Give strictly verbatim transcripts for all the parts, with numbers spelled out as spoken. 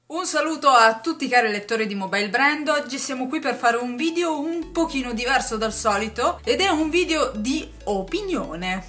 Un saluto a tutti cari lettori di Mobile Brand. Oggi siamo qui per fare un video un pochino diverso dal solito ed è un video di opinione.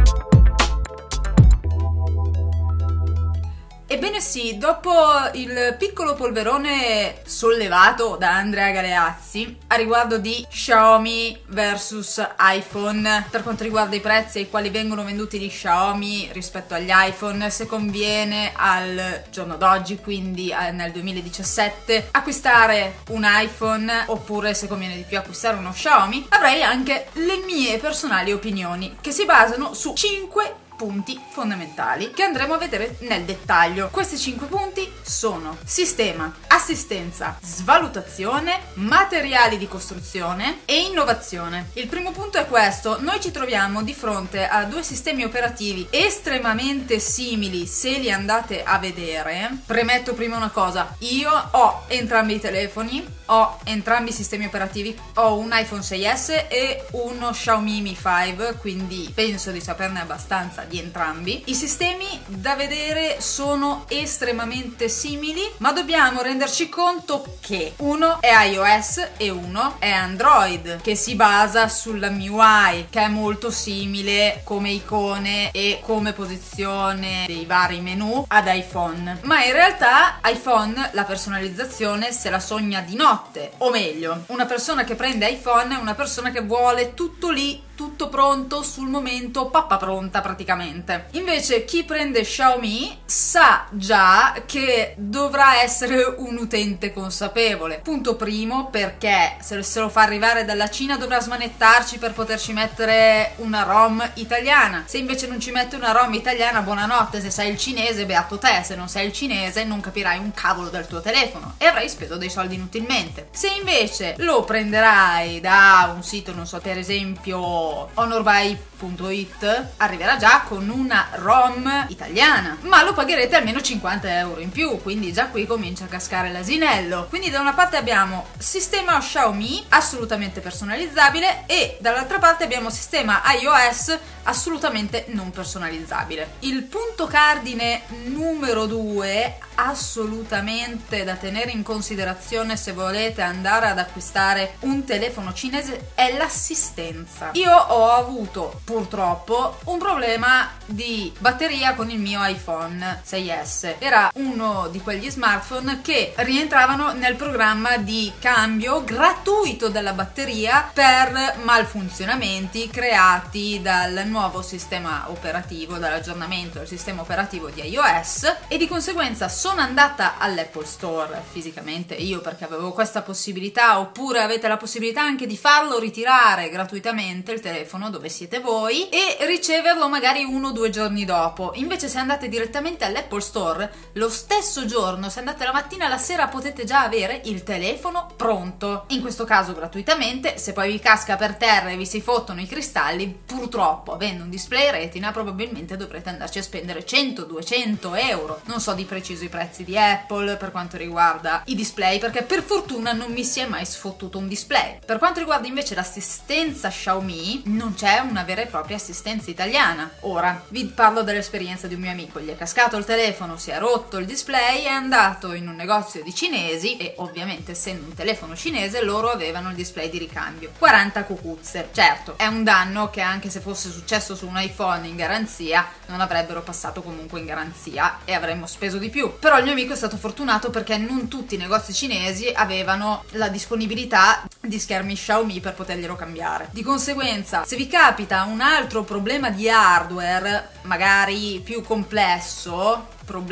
Ebbene sì, dopo il piccolo polverone sollevato da Andrea Galeazzi a riguardo di Xiaomi versus iPhone, per quanto riguarda i prezzi ai quali vengono venduti gli Xiaomi rispetto agli iPhone, se conviene al giorno d'oggi, quindi nel duemiladiciassette, acquistare un iPhone oppure se conviene di più acquistare uno Xiaomi, avrei anche le mie personali opinioni che si basano su cinque punti fondamentali che andremo a vedere nel dettaglio. Questi cinque punti sono sistema, assistenza, svalutazione, materiali di costruzione e innovazione. Il primo punto è questo: noi ci troviamo di fronte a due sistemi operativi estremamente simili se li andate a vedere. Premetto prima una cosa: io ho entrambi i telefoni, ho entrambi i sistemi operativi, ho un iPhone sei S e uno Xiaomi Mi cinque, quindi penso di saperne abbastanza di entrambi. I sistemi da vedere sono estremamente simili, ma dobbiamo renderci conto che uno è iOS e uno è Android, che si basa sulla M I U I, che è molto simile come icone e come posizione dei vari menu ad iPhone, ma in realtà iPhone la personalizzazione se la sogna di notte, o meglio, una persona che prende iPhone è una persona che vuole tutto lì, tutto pronto sul momento, pappa pronta praticamente. Invece chi prende Xiaomi sa già che dovrà essere un utente consapevole. Punto primo, perché se se lo fa arrivare dalla Cina dovrà smanettarci per poterci mettere una ROM italiana. Se invece non ci mette una ROM italiana, buonanotte, se sai il cinese beato te, se non sai il cinese non capirai un cavolo del tuo telefono e avrai speso dei soldi inutilmente. Se invece lo prenderai da un sito, non so, per esempio honorbuy punto it, arriverà già con una ROM italiana, ma lo pagherete almeno cinquanta euro in più, quindi già qui comincia a cascare l'asinello. Quindi da una parte abbiamo sistema Xiaomi assolutamente personalizzabile e dall'altra parte abbiamo sistema iOS assolutamente non personalizzabile. Il punto cardine numero due assolutamente da tenere in considerazione se volete andare ad acquistare un telefono cinese è l'assistenza. Io ho avuto purtroppo un problema di batteria con il mio iPhone sei S. Era uno di quegli smartphone che rientravano nel programma di cambio gratuito della batteria per malfunzionamenti creati dal nuovo sistema operativo, dall'aggiornamento del sistema operativo di iOS, e di conseguenza sono andata all'Apple Store fisicamente io, perché avevo questa possibilità, oppure avete la possibilità anche di farlo ritirare gratuitamente il telefono dove siete voi e riceverlo magari uno o due giorni dopo. Invece se andate direttamente all'Apple Store, lo stesso giorno, se andate la mattina, la sera potete già avere il telefono pronto, in questo caso gratuitamente. Se poi vi casca per terra e vi si fottono i cristalli, purtroppo avendo un display retina probabilmente dovrete andarci a spendere cento duecento euro. Non so di preciso i prezzi di Apple per quanto riguarda i display, perché per fortuna non mi si è mai sfottuto un display. Per quanto riguarda invece l'assistenza Xiaomi, non c'è una vera e propria assistenza italiana. Ora vi parlo dell'esperienza di un mio amico: gli è cascato il telefono, si è rotto il display, è andato in un negozio di cinesi e ovviamente essendo un telefono cinese loro avevano il display di ricambio. quaranta cucuzze. Certo, è un danno che anche se fosse successo su un iPhone in garanzia non avrebbero passato comunque in garanzia e avremmo speso di più. Però il mio amico è stato fortunato perché non tutti i negozi cinesi avevano la disponibilità di schermi Xiaomi per poterglielo cambiare. Di conseguenza, se vi capita un altro problema di hardware magari più complesso,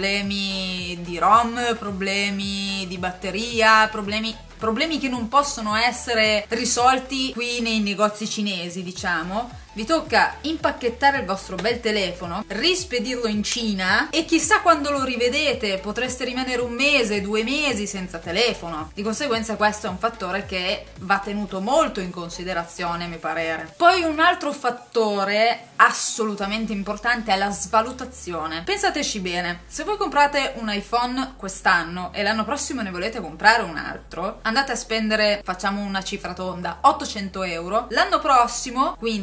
problemi di ROM, problemi di batteria, problemi problemi che non possono essere risolti qui nei negozi cinesi, diciamo, vi tocca impacchettare il vostro bel telefono, rispedirlo in Cina e chissà quando lo rivedete, potreste rimanere un mese, due mesi senza telefono. Di conseguenza questo è un fattore che va tenuto molto in considerazione, a mio parere. Poi un altro fattore assolutamente importante è la svalutazione. Pensateci bene, se voi comprate un iPhone quest'anno e l'anno prossimo ne volete comprare un altro, andate a spendere, facciamo una cifra tonda, ottocento euro. L'anno prossimo, quindi a dodici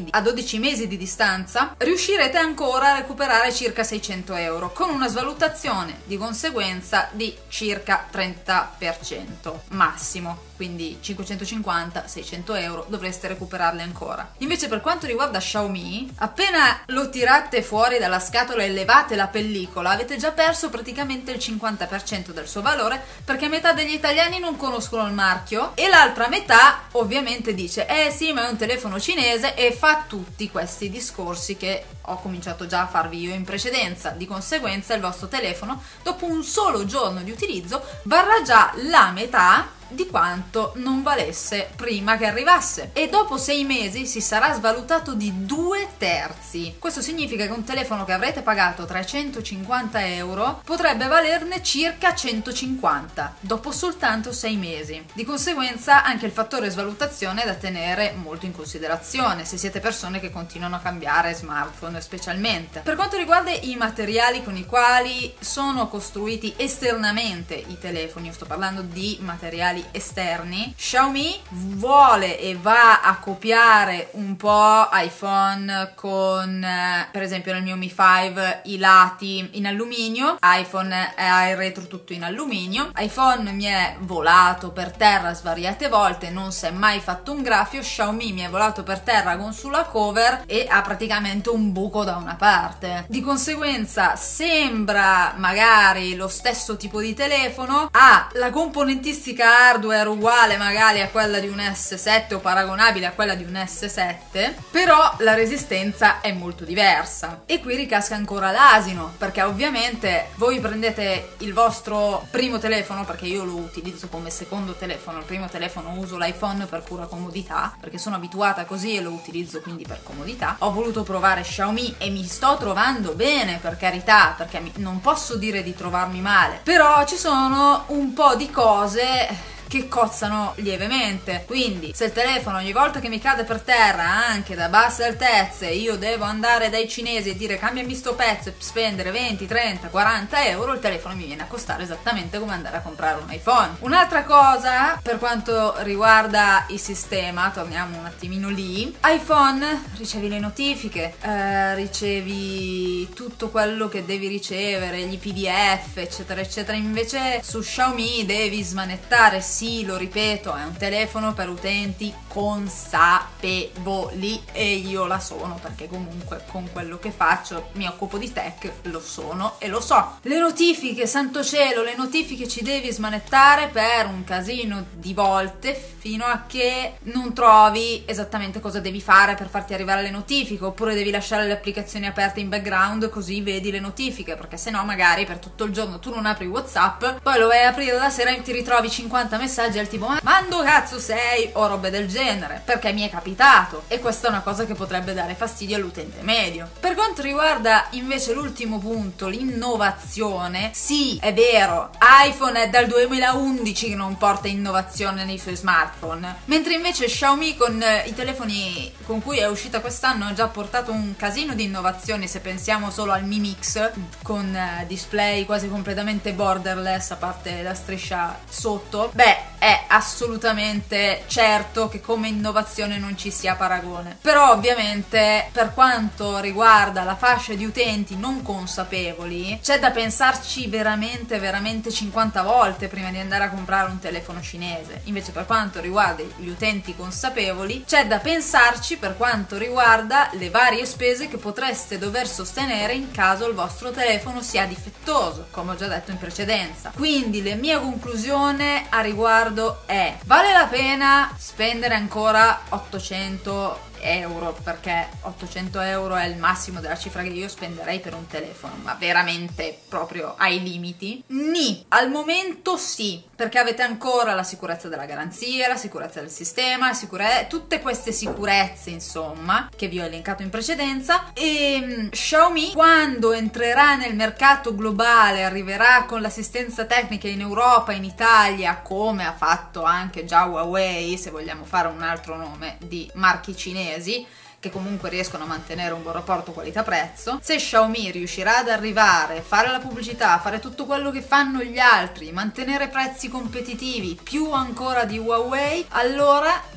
dodici mesi di distanza, riuscirete ancora a recuperare circa seicento euro, con una svalutazione di conseguenza di circa trenta per cento massimo. Quindi cinquecentocinquanta seicento euro dovreste recuperarli ancora. Invece per quanto riguarda Xiaomi, appena lo tirate fuori dalla scatola e levate la pellicola, avete già perso praticamente il cinquanta per cento del suo valore, perché metà degli italiani non conoscono il marchio e l'altra metà ovviamente dice eh sì, ma è un telefono cinese, e fa tutti questi discorsi che ho cominciato già a farvi io in precedenza. Di conseguenza il vostro telefono dopo un solo giorno di utilizzo varrà già la metà di quanto non valesse prima che arrivasse, e dopo sei mesi si sarà svalutato di due terzi. Questo significa che un telefono che avrete pagato trecentocinquanta euro potrebbe valerne circa centocinquanta dopo soltanto sei mesi. Di conseguenza anche il fattore svalutazione è da tenere molto in considerazione se siete persone che continuano a cambiare smartphone, specialmente per quanto riguarda i materiali con i quali sono costruiti esternamente i telefoni. Io sto parlando di materiali esterni. Xiaomi vuole e va a copiare un po' iPhone con eh, per esempio nel mio Mi cinque i lati in alluminio, iPhone ha il retro tutto in alluminio. iPhone mi è volato per terra svariate volte, non si è mai fatto un graffio. Xiaomi mi è volato per terra con sulla cover e ha praticamente un buco da una parte. Di conseguenza sembra magari lo stesso tipo di telefono, ha la componentistica hardware uguale magari a quella di un S sette o paragonabile a quella di un S sette, però la resistenza è molto diversa. E qui ricasca ancora l'asino, perché ovviamente voi prendete il vostro primo telefono, perché io lo utilizzo come secondo telefono, il primo telefono uso l'iPhone per pura comodità, perché sono abituata così e lo utilizzo quindi per comodità. Ho voluto provare Xiaomi e mi sto trovando bene, per carità, perché non posso dire di trovarmi male, però ci sono un po' di cose che cozzano lievemente. Quindi se il telefono ogni volta che mi cade per terra, anche da basse altezze, io devo andare dai cinesi e dire cambiami sto pezzo e spendere venti, trenta, quaranta euro, il telefono mi viene a costare esattamente come andare a comprare un iPhone. Un'altra cosa per quanto riguarda il sistema, torniamo un attimino lì. iPhone, ricevi le notifiche, eh, ricevi tutto quello che devi ricevere, gli P D F eccetera eccetera. Invece su Xiaomi devi smanettare. Sì, lo ripeto, è un telefono per utenti consapevoli e io la sono, perché comunque con quello che faccio mi occupo di tech, lo sono e lo so. Le notifiche, santo cielo, le notifiche ci devi smanettare per un casino di volte fino a che non trovi esattamente cosa devi fare per farti arrivare le notifiche, oppure devi lasciare le applicazioni aperte in background così vedi le notifiche, perché sennò magari per tutto il giorno tu non apri WhatsApp, poi lo vai a aprire la sera e ti ritrovi cinquanta messaggi al tipo ma dove cazzo sei o robe del genere, perché mi è capitato, e questa è una cosa che potrebbe dare fastidio all'utente medio. Per quanto riguarda invece l'ultimo punto, l'innovazione, sì, è vero, iPhone è dal duemilaundici che non porta innovazione nei suoi smartphone, mentre invece Xiaomi con i telefoni con cui è uscita quest'anno ha già portato un casino di innovazioni. Se pensiamo solo al Mi Mix con display quasi completamente borderless a parte la striscia sotto, beh, è assolutamente certo che come innovazione non ci sia paragone. Però ovviamente per quanto riguarda la fascia di utenti non consapevoli c'è da pensarci veramente veramente cinquanta volte prima di andare a comprare un telefono cinese. Invece per quanto riguarda gli utenti consapevoli c'è da pensarci per quanto riguarda le varie spese che potreste dover sostenere in caso il vostro telefono sia difettoso, come ho già detto in precedenza. Quindi la mia conclusione a riguardo è: vale la pena spendere ancora ottocento euro, perché ottocento euro è il massimo della cifra che io spenderei per un telefono, ma veramente proprio ai limiti? Ni, al momento sì, perché avete ancora la sicurezza della garanzia, la sicurezza del sistema, sicure... tutte queste sicurezze insomma che vi ho elencato in precedenza. E Xiaomi quando entrerà nel mercato globale, arriverà con l'assistenza tecnica in Europa, in Italia, come ha fatto anche già Huawei, se vogliamo fare un altro nome di marchi cinesi che comunque riescono a mantenere un buon rapporto qualità-prezzo. Se Xiaomi riuscirà ad arrivare, fare la pubblicità, fare tutto quello che fanno gli altri, mantenere prezzi competitivi più ancora di Huawei, allora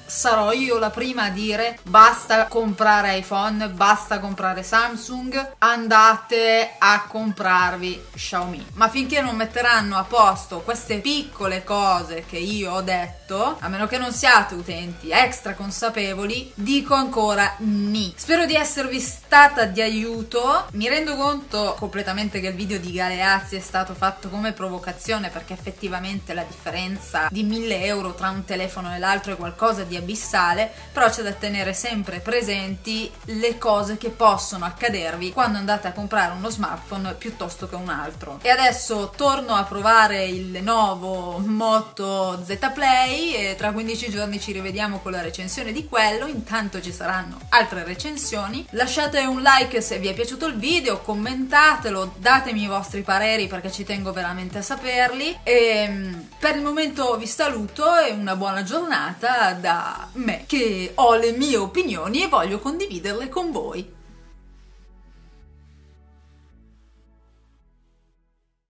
sarò io la prima a dire basta comprare iPhone, basta comprare Samsung, andate a comprarvi Xiaomi. Ma finché non metteranno a posto queste piccole cose che io ho detto, a meno che non siate utenti extra consapevoli, dico ancora ni. Spero di esservi stata di aiuto. Mi rendo conto completamente che il video di Galeazzi è stato fatto come provocazione, perché effettivamente la differenza di mille euro tra un telefono e l'altro è qualcosa di abissale, però c'è da tenere sempre presenti le cose che possono accadervi quando andate a comprare uno smartphone piuttosto che un altro. E adesso torno a provare il nuovo Moto Z Play e tra quindici giorni ci rivediamo con la recensione di quello. Intanto ci saranno altre recensioni. Lasciate un like se vi è piaciuto il video, commentatelo, datemi i vostri pareri perché ci tengo veramente a saperli. E per il momento vi saluto e una buona giornata da me, che ho le mie opinioni e voglio condividerle con voi.